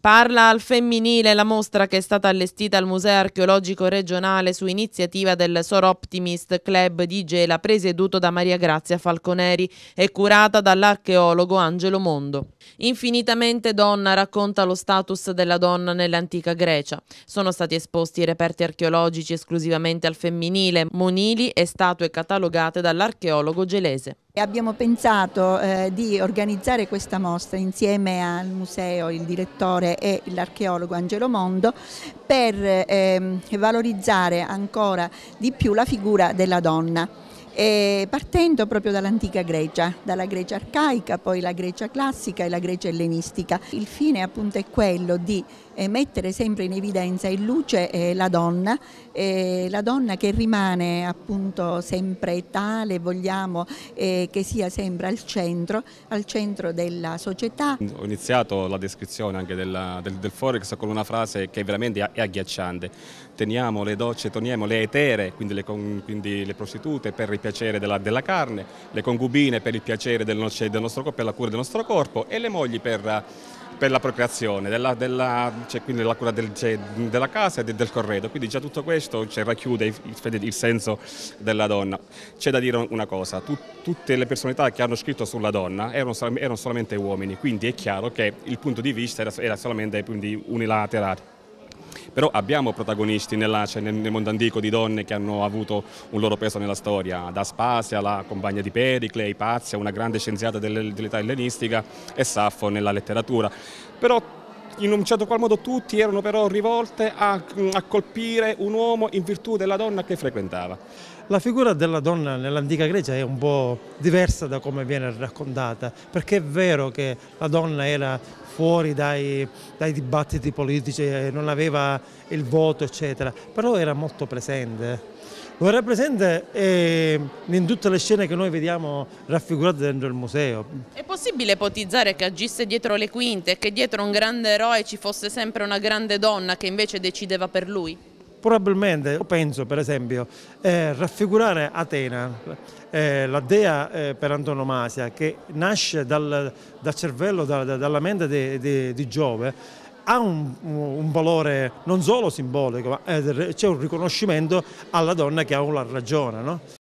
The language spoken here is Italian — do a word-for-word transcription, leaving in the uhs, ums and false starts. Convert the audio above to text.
Parla al femminile la mostra che è stata allestita al Museo Archeologico Regionale su iniziativa del Soroptimist Club di Gela, presieduto da Maria Grazia Falconeri e curata dall'archeologo Angelo Mondo. Infinitamente donna racconta lo status della donna nell'antica Grecia. Sono stati esposti reperti archeologici esclusivamente al femminile, monili e statue catalogate dall'archeologo gelese. Abbiamo pensato eh, di organizzare questa mostra insieme al museo, il direttore e l'archeologo Angelo Mondo per eh, valorizzare ancora di più la figura della donna. E partendo proprio dall'antica Grecia, dalla Grecia arcaica, poi la Grecia classica e la Grecia ellenistica. Il fine appunto è quello di eh, mettere sempre in evidenza e in luce eh, la donna, eh, la donna che rimane appunto sempre tale, vogliamo eh, che sia sempre al centro, al centro della società. Ho iniziato la descrizione anche della, del, del Forex con una frase che veramente è agghiacciante: teniamo le docce, teniamo le etere, quindi le, quindi le prostitute per il piacere della, della carne, le concubine per il piacere del, del nostro corpo e la cura del nostro corpo, e le mogli per, per la procreazione, della, della, cioè, quindi la cura del, cioè, della casa e del, del corredo. Quindi già tutto questo cioè, racchiude il, il senso della donna. C'è da dire una cosa: tu, tutte le personalità che hanno scritto sulla donna erano, erano solamente uomini, quindi è chiaro che il punto di vista era, era solamente unilaterale. Però abbiamo protagonisti nella, cioè nel mondo antico di donne che hanno avuto un loro peso nella storia, da Aspasia, la compagna di Pericle, Ipazia, una grande scienziata dell'età ellenistica, e Saffo nella letteratura. Però in un certo qual modo tutti erano però rivolte a, a colpire un uomo in virtù della donna che frequentava. La figura della donna nell'antica Grecia è un po' diversa da come viene raccontata, perché è vero che la donna era fuori dai, dai dibattiti politici, non aveva il voto eccetera, però era molto presente. Lo era presente eh, in tutte le scene che noi vediamo raffigurate dentro il museo. È possibile ipotizzare che agisse dietro le quinte e che dietro un grande eroe ci fosse sempre una grande donna che invece decideva per lui? Probabilmente, io penso per esempio, eh, raffigurare Atena, eh, la dea eh, per antonomasia, che nasce dal, dal cervello, da, dalla mente di, di, di Giove, ha un, un valore non solo simbolico, ma c'è un riconoscimento alla donna che ha la ragione, no?